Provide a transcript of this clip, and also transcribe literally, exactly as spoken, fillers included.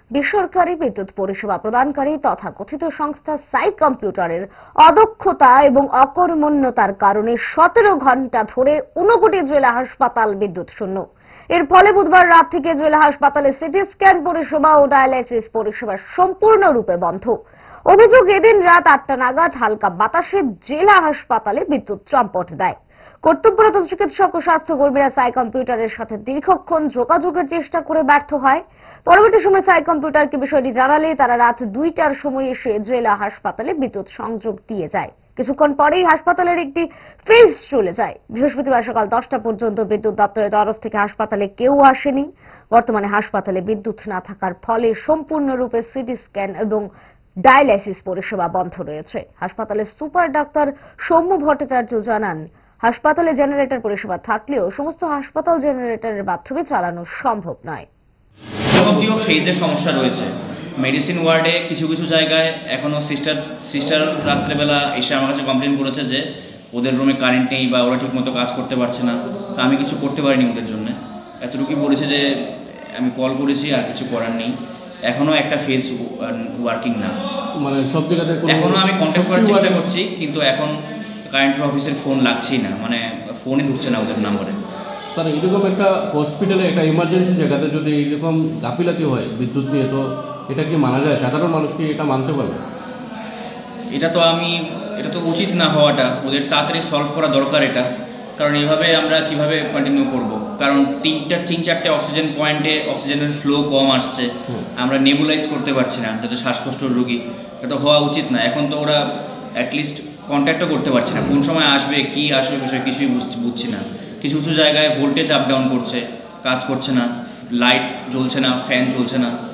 বেসরকারি বিদ্যুৎ পরিষেবা প্রদানকারী তথাকথিত সংস্থা সাই কম্পিউটারের অদক্ষতা এবং অকর্মণ্যতার কারণে সতেরো ঘন্টা ধরে ঊনকোটি জেলা হাসপাতাল বিদ্যুৎ শূন্য। এর ফলে বুধবার রাত থেকে জেলা হাসপাতালে সিটি স্ক্যান পরিষেবা ও ডায়ালাইসিস পরিষেবা সম্পূর্ণরূপে বন্ধ। অভিযোগ, এদিন রাত আটটা নাগাদ হালকা বাতাসে জেলা হাসপাতালে বিদ্যুৎ চম্পট দেয়। কর্তব্যরত চিকিৎসক ও স্বাস্থ্যকর্মীরা সাই কম্পিউটারের সাথে দীর্ঘক্ষণ যোগাযোগের চেষ্টা করে ব্যর্থ হয়। পরবর্তী সময় সাই কম্পিউটারকে বিষয়টি জানালে তারা রাত দুইটার সময় এসে জেলা হাসপাতালে বিদ্যুৎ সংযোগ দিয়ে যায়। কিছুক্ষণ পরেই হাসপাতালের একটি ফেজ চলে যায়। বৃহস্পতিবার সকাল দশটা পর্যন্ত বিদ্যুৎ দপ্তরের তরফ থেকে হাসপাতালে কেউ আসেনি। বর্তমানে হাসপাতালে বিদ্যুৎ না থাকার ফলে সম্পূর্ণরূপে সিটি স্ক্যান এবং ডায়ালাইসিস পরিষেবা বন্ধ রয়েছে। হাসপাতালের সুপার ডাক্তার সৌম্য ভট্টাচার্য জানান, হাসপাতালে জেনারেটর পরিষেবা থাকলেও সমস্ত হাসপাতাল জেনারেটরের মাধ্যমে চালানো সম্ভব নয়। যাবতীয় ফেজের সমস্যা রয়েছে। মেডিসিন ওয়ার্ডে কিছু কিছু জায়গায় এখনও সিস্টার সিস্টার রাত্রেবেলা এসে আমার কাছে কমপ্লেন করেছে যে ওদের রুমে কারেন্ট নেই বা ওরা ঠিকমতো কাজ করতে পারছে না। তা আমি কিছু করতে পারিনি ওদের জন্য। এতটুকুই বলেছে যে আমি কল করেছি, আর কিছু করার নেই। এখনও একটা ফেজ ওয়ার্কিং না, মানে সব জায়গাতে এখনও আমি কন্ট্যাক্ট করার চেষ্টা করছি, কিন্তু এখন কারেন্টের অফিসের ফোন লাগছেই না, মানে ফোনই ঢুকছে না ওদের নাম্বারে। স্যার, এরকম একটা হসপিটালে একটা ইমার্জেন্সি জায়গাতে যদি এইরকম গাফিলাতি হয় বিদ্যুৎ নিয়ে, তো এটা কি মানা যায়? সাধারণ মানুষ কি এটা মানতে পারবে? এটা তো আমি এটা তো উচিত না হওয়াটা, ওদের তাড়াতাড়ি সলভ করা দরকার এটা। কারণ এইভাবে আমরা কিভাবে কন্টিনিউ করব? কারণ তিনটা তিন চারটে অক্সিজেন পয়েন্টে অক্সিজেনের ফ্লো কম আসছে, আমরা নেবুলাইজ করতে পারছি না যাতে শ্বাসকষ্টর রোগী। এটা তো হওয়া উচিত না। এখন তো ওরা অ্যাটলিস্ট কন্ট্যাক্টও করতে পারছে না, কোন সময় আসবে, কি আসবে বিষয় কিছুই বুঝছি না। কিছু কিছু জায়গায় ভোল্টেজ আপ ডাউন করছে, কাজ করছে না, লাইট জ্বলছে না, ফ্যান চলছে না।